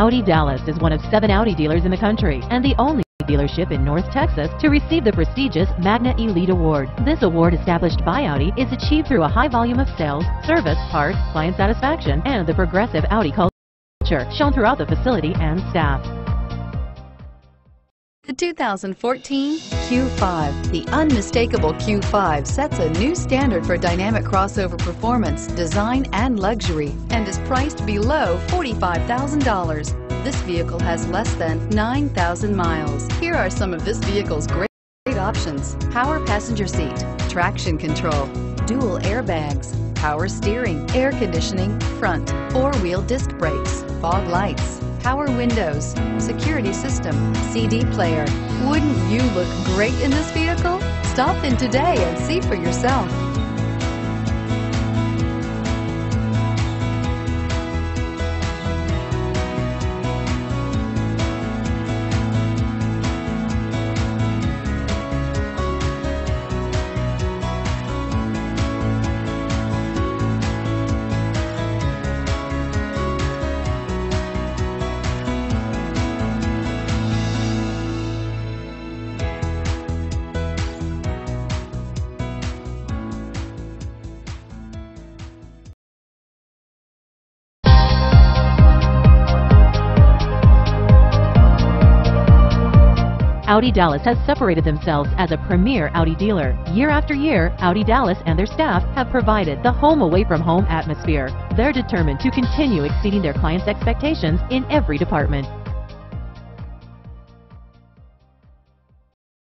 Audi Dallas is one of 7 Audi dealers in the country and the only dealership in North Texas to receive the prestigious Magna Elite Award. This award, established by Audi, is achieved through a high volume of sales, service, parts, client satisfaction, and the progressive Audi culture shown throughout the facility and staff. The 2014 Q5. The unmistakable Q5 sets a new standard for dynamic crossover performance, design, and luxury, and is priced below $45,000. This vehicle has less than 9,000 miles. Here are some of this vehicle's great options: power passenger seat, traction control, dual airbags, power steering, air conditioning, front, 4-wheel disc brakes, fog lights, power windows, security system, CD player. Wouldn't you look great in this vehicle? Stop in today and see for yourself. Audi Dallas has separated themselves as a premier Audi dealer. Year after year, Audi Dallas and their staff have provided the home away from home atmosphere. They're determined to continue exceeding their clients' expectations in every department.